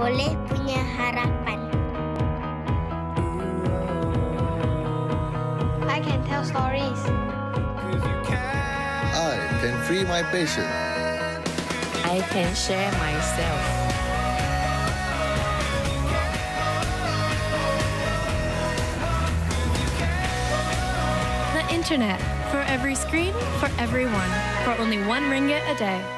boleh punya harapan. I can tell stories. I can free my patient. I can share myself. The internet, for every screen, for everyone, for only 1 ringgit a day.